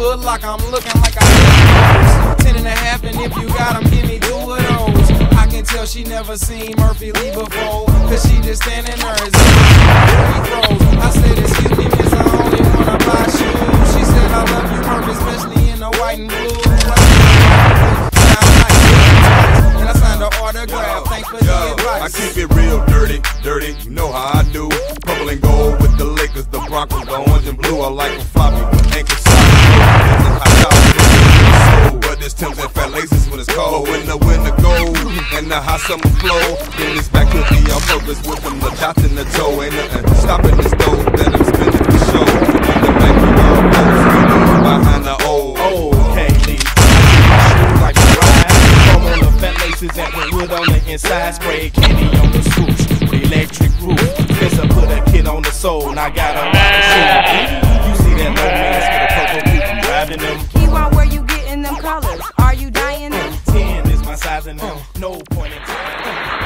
good luck, I'm looking like I 10 and a half, and if you got them, give me 2 of those. I can tell she never seen Murphy Lee before, cause she just standing there as he throws. I said, excuse me, miss, I only wanna buy shoes. She said, I love you, Murphy, especially in the white and blue. And I signed an autograph, thanks for the advice. I keep it real dirty, dirty, you know how I do. Purple and gold with the Lakers, the Broncos, the orange and blue. I like them floppy with ankle socks. But it's Tim's and fat laces when it's cold. When the winter goes and the hot summer flow, then it's back to the on purpose with them the dots in the toe. Ain't nothing stopping this dough that I'm spending for show. In the back of all those behind the old. Okay, Lee. Like a ride. Chrome on the fat laces and the wood on the inside. Spray candy on the swoosh. The electric roof. Guess I put a kid on the soul and I got a ride. You see that low mask with a purple coupe driving them. Keywan, where you getting them colors? Are you dying them? 10 is my size and no point in time.